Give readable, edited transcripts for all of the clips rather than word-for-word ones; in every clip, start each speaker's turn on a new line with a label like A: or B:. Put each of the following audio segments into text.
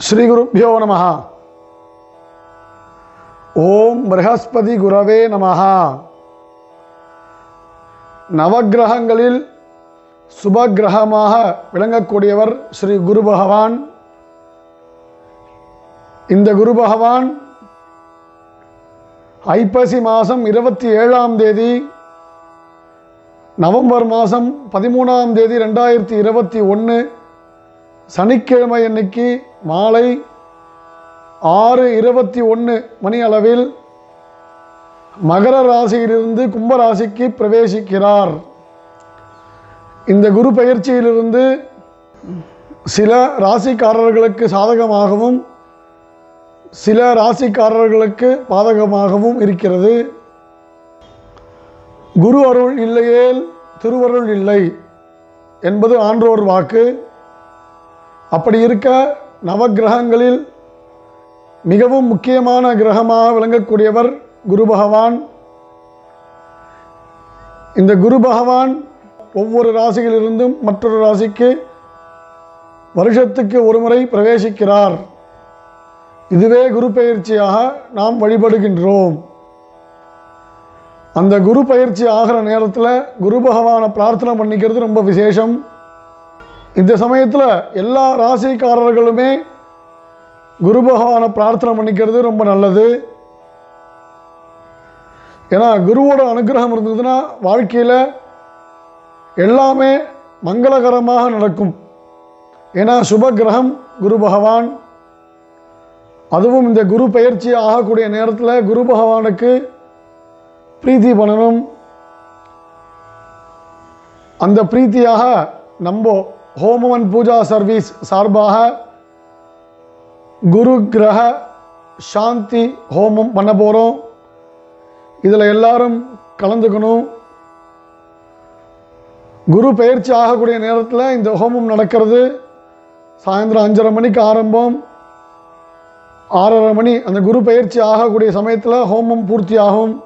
A: श्री गुरुभ्यो नमः। ओम बृहस्पति गुरवे नमः। नवग्रहங்களில் சுபகிரகமாக விளங்கக்கூடியவர் ஸ்ரீ குரு பகவான். இந்த குரு பகவான் ஐப்பசி மாதம் 27ஆம் தேதி நவம்பர் மாதம் 13ஆம் தேதி 2021 சனிக்கிழமை அன்னைக்கு மாலை 6:21 மணி அளவில் மகர ராசியிலிருந்து கும்ப ராசிக்கு பிரவேசிக்கிறார். இந்த குரு பயிற்சியிலிருந்து சில ராசிக்காரர்களுக்கு சாதகமாகவும் சில ராசிக்காரர்களுக்கு பாதகமாகவும் இருக்கிறது. குரு அருள் இல்லையேல் திருவருள் இல்லை என்பது ஆன்றோர் வாக்கு. அப்படி இருக்க நவகிரகங்களில் மிகவும் முக்கியமான கிரகமாக விளங்கக்கூடியவர் குரு பகவான். இந்த குரு பகவான் ஒவ்வொரு ராசியிலிருந்தும் மற்றொரு ராசிக்கு வருஷத்துக்கு ஒரு முறை பிரவேசிக்கிறார். இதுவே குரு பயிற்சியாக நாம் வழிபடுகின்றோம். அந்த குரு பயிற்சி ஆகிற நேரத்தில் குரு பகவானை பிரார்த்தனை பண்ணிக்கிறது ரொம்ப விசேஷம். இந்த சமயத்தில் எல்லா ராசிக்காரர்களுமே குரு பகவானை பிரார்த்தனை பண்ணிக்கிறது ரொம்ப நல்லது. ஏன்னா குருவோட அனுகிரகம் இருந்ததுன்னா வாழ்க்கையில் எல்லாமே மங்களகரமாக நடக்கும். ஏன்னா சுபகிரகம் குரு பகவான். அதுவும் இந்த குரு பயிற்சி ஆகக்கூடிய நேரத்தில் குரு பகவானுக்கு பிரீத்தி பண்ணணும். அந்த பிரீத்தியாக நம்ம ஹோமம் அண்ட் பூஜா சர்வீஸ் சார்பாக குரு கிரக சாந்தி ஹோமம் பண்ண போகிறோம். இதில் எல்லாரும் கலந்துக்கணும். குரு பயிற்சி ஆகக்கூடிய நேரத்தில் இந்த ஹோமம் நடக்கிறது. சாயந்தரம் 5:30 மணிக்கு ஆரம்பம், 6:30 மணி அந்த குரு பயிற்சி ஆகக்கூடிய சமயத்தில் ஹோமம் பூர்த்தி ஆகும்.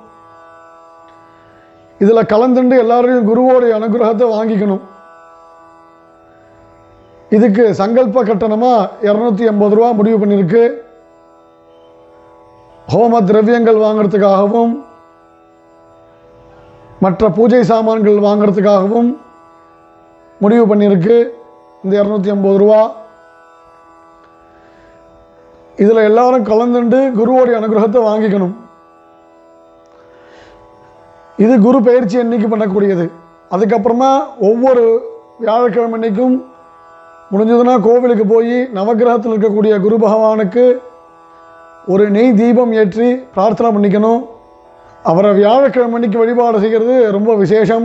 A: இதில் கலந்துண்டு எல்லாரையும் குருவோடைய அனுகிரகத்தை வாங்கிக்கணும். இதுக்கு சங்கல்ப கட்டணமாக 280 ரூபா முடிவு பண்ணியிருக்கு. ஹோம திரவியங்கள் வாங்கிறதுக்காகவும் மற்ற பூஜை சாமான்கள் வாங்கிறதுக்காகவும் முடிவு பண்ணியிருக்கு இந்த 280 ரூபா. இதில் எல்லாரும் கலந்துண்டு குருவோடைய அனுகிரகத்தை வாங்கிக்கணும். இது குரு பயிற்சி அன்னைக்கு பண்ணக்கூடியது. அதுக்கப்புறமா ஒவ்வொரு வியாழக்கிழமை அன்னைக்கும் முடிஞ்சதுன்னா கோவிலுக்கு போய் நவகிரகத்தில் இருக்கக்கூடிய குரு பகவானுக்கு ஒரு நெய் தீபம் ஏற்றி பிரார்த்தனை பண்ணிக்கணும். அவரை வியாழக்கிழமை அன்னைக்கு வழிபாடு செய்கிறது ரொம்ப விசேஷம்.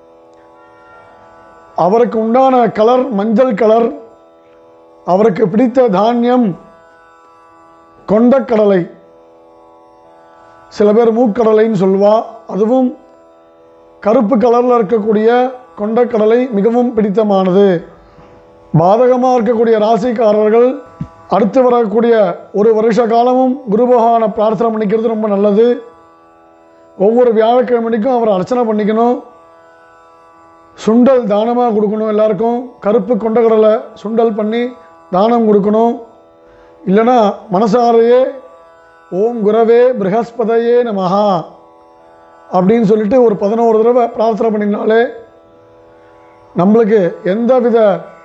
A: அவருக்கு உண்டான கலர் மஞ்சள் கலர். அவருக்கு பிடித்த தானியம் கொண்டக்கடலை, சில பேர் மூக்கடலைன்னு சொல்லுவா. அதுவும் கருப்பு கலரில் இருக்கக்கூடிய கொண்டக்கடலை மிகவும் பிடித்தமானது. பாதகமாக இருக்கக்கூடிய ராசிக்காரர்கள் அடுத்து வரக்கூடிய ஒரு வருஷ காலமும் குரு பகவானை பிரார்த்தனை பண்ணிக்கிறது ரொம்ப நல்லது. ஒவ்வொரு வியாழக்கிழமைக்கும் அவரை அர்ச்சனை பண்ணிக்கணும். சுண்டல் தானமாக கொடுக்கணும். எல்லாருக்கும் கருப்பு கொண்டக்கடலை சுண்டல் பண்ணி தானம் கொடுக்கணும். இல்லைன்னா மனசாரையே ஓம் குரவே ப்ரஹஸ்பதையே நமஹா அப்படின்னு சொல்லிட்டு ஒரு 11 தடவை பிரார்த்தனை பண்ணினாலே நம்மளுக்கு எந்தவித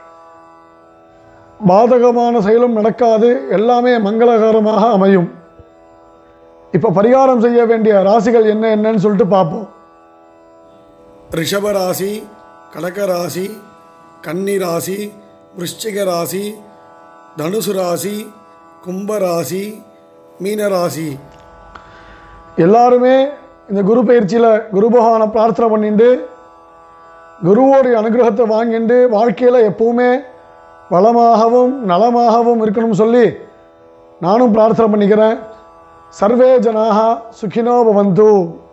A: பாதகமான செயலும் நடக்காது. எல்லாமே மங்களகரமாக அமையும். இப்போ பரிகாரம் செய்ய வேண்டிய ராசிகள் என்னன்னு சொல்லிட்டு பார்ப்போம். ரிஷப ராசி, கடக ராசி, கன்னி ராசி, விருச்சிக ராசி, தனுசு ராசி, கும்ப ராசி, மீன ராசி. எல்லாருமே இந்த குரு பயிற்சியில் குரு பகவானை பிரார்த்தனை பண்ணிட்டு குருவோடைய அனுகிரகத்தை வாங்கிட்டு வாழ்க்கையில் எப்பவுமே வளமாகவும் நலமாகவும் இருக்கணும்னு சொல்லி நானும் பிரார்த்தனை பண்ணிக்கிறேன். சர்வே ஜனாக சுகினோ பவந்து.